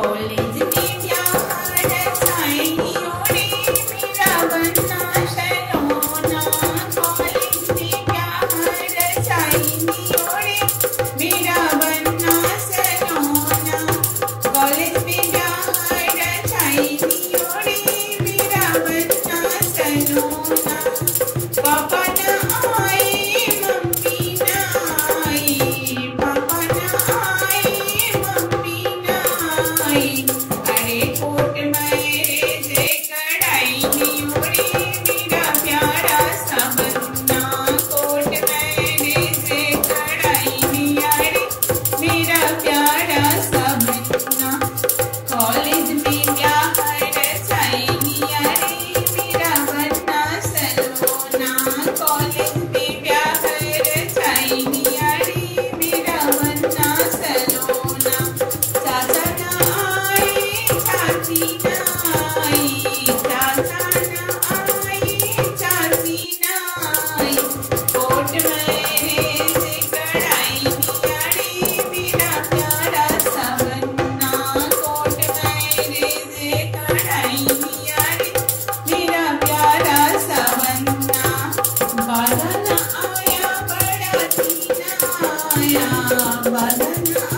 College में प्यार रचाएंगी ओरे मेरा बनना सलोना। कॉलेज में प्यार रचाएंगी ओरे मेरा बनना सलोना। कॉलेज में प्यार रचाएंगी ओरे मेरा बनना सलोना। पापा न आए मम्मी न आई, पापा न आए मम्मी न आई। अरे कोट मेरे से कढ़ाई नी ओरे मेरा प्यारा सा बनना। कोट मेरे से कढ़ाई नी अरे मेरा प्यारा सा बनना। कॉलेज में प्यार रचाएंगी अरे मेरा बनना सलोना। कॉलेज में प्यार रचाएंगी अरे मेरा बनना सलोना। चाचा न आए चाची न आई, चाचा न आए चाची न आई। कोट मेरे से कढ़ाई नी अरे मेरा प्यारा सा बनना। कोट मेरे से कढ़ाई नी अरे मेरा प्यारा सा बनना। बाला न आया बड़ा न आया, बाला न